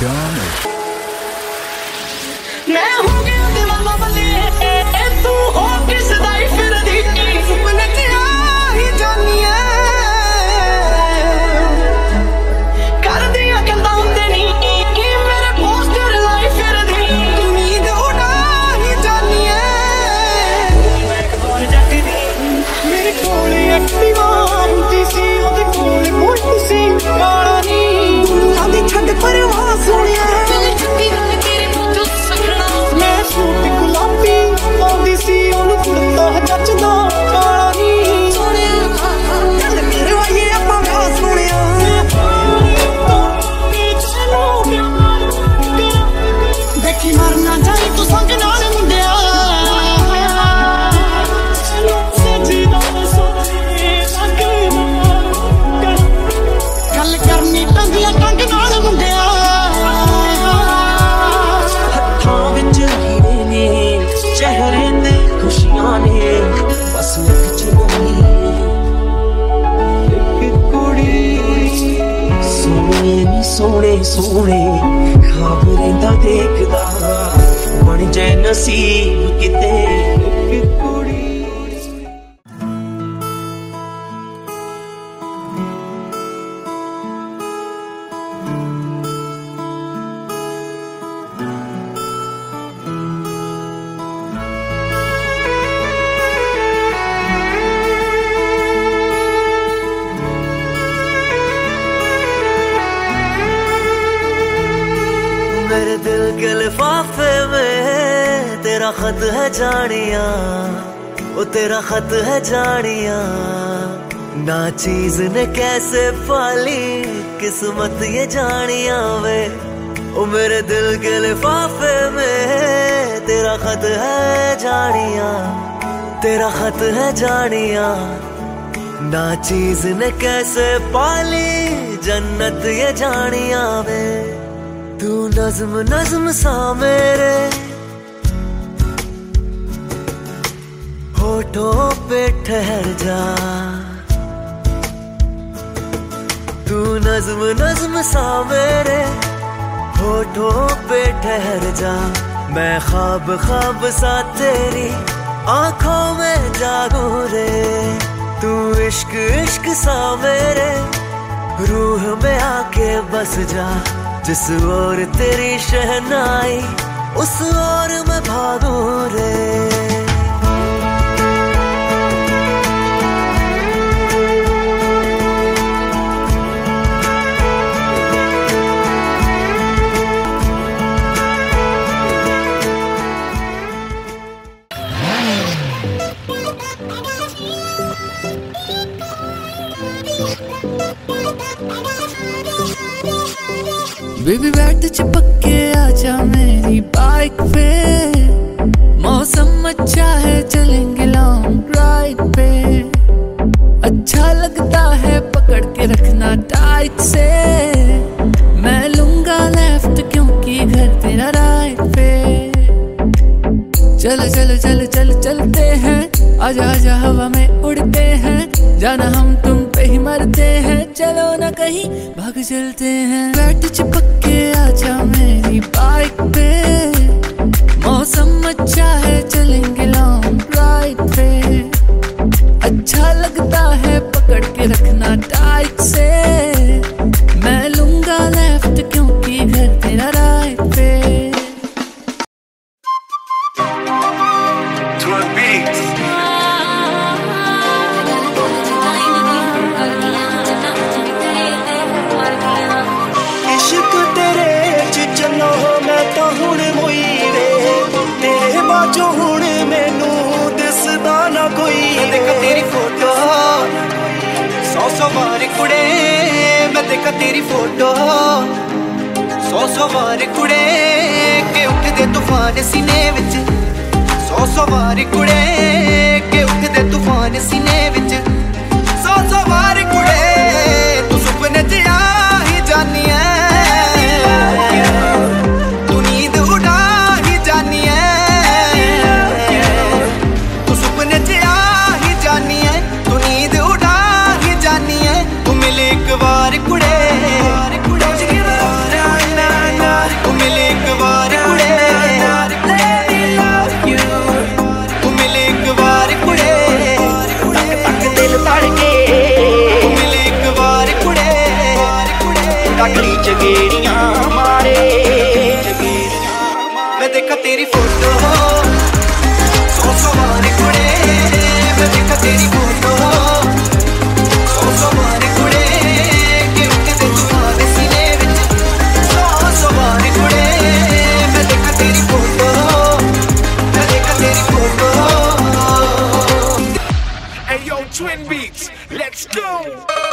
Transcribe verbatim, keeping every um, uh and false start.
मैं हो गया दीवाना बने तू हो किस दाई फिर दी सुपने च आ ही जानी है कर दिया गल्लां हुंदे नी कि मेरे पोस्टर लाई फिर दी उम्मीद उड़ा ही जानी है मैं कौन जट दी मेरे कोल एक्टिवा हुंदी सी ओदे कोल मोटी सी काला नी दुनिया दी छंड परवाह सोनिया सूट गुलाबी पाउंदी सी ओनू कुड़ता जचदा काला नी सोनिया गल मेरे वाये आपां गा सोनिया देखी मरना जाए तू संग नाल मुंडिया सजीदा सोने गल करनी टंगिया टंग नाल मुंडिया चेहरे ते खुशियां ने बस एक कुड़ी सोने नी सोने सोने ख्वाब रहिंदा देखदा बन जाए नसीब किते एक कुड़ी मेरे दिल के लिफाफे में तेरा खत है जानिया वो तेरा खत है जानिया ना चीज ने कैसे पाली किस्मत ये जानिया वे ओ मेरे दिल के लिफाफे में तेरा खत है जानिया तेरा खत है जानिया ना चीज ने कैसे पाली जन्नत ये जानिया वे तू नज़्म नज़्म सा मेरे होठों पे ठहर जा तू नज़्म नज़्म सा मेरे होठों पे ठहर जा मैं ख्वाब ख्वाब सा तेरी आंखों में जागूं रे तू इश्क इश्क सा मेरे रूह में आके बस जा जिस ओर तेरी शहनाई उस ओर मैं भागूं रे बेबी बैठ चिपक के आजा मेरी बाइक पे मौसम अच्छा है चलेंगे लॉन्ग ड्राइव पे अच्छा लगता है पकड़ के रखना टाइट से मैं लूंगा लेफ्ट क्योंकि घर तेरा राइट पे चलो चलो चलो चलो चलते हैं आजा आजा हवा में उड़ते हैं जाना हम तुम पे ही मरते हैं चलो ना कहीं भाग चलते हैं बैठ चिपक के आजा मेरी बाइक पे मौसम अच्छा है चलेंगे लॉन्ग ड्राइव पे अच्छा लगता है पकड़ के रखना टाइट से मैं लूंगा लेफ्ट क्योंकि घर तेरा राइट पे जो हुण मैनू दिसदा ना कोई देखा तेरी फोटो सौ सौ बार कुड़े मैं देखा तेरी फोटो सौ सौ बार कुड़े के उठदे तूफान सीने विच सौ सौ बार कुड़े के उठदे तूफान सीने विच सौ सौ बार कुड़े तू सुपने च आ ही जानी है तू नींद उड़ा ही जानी है एक बार कुड़े गेड़ियां मारे। मैं देखा तेरी फोटो सौ सौ बार कुड़े, मैं देखा तेरी फोटो सौ सौ बार कुड़े, कि रुकदे तू आवे सीने विच सौ सौ बार कुड़े। मैं देखा तेरी फोटो, मैं देखा तेरी photo. Hey yo, Twin Beats, let's go!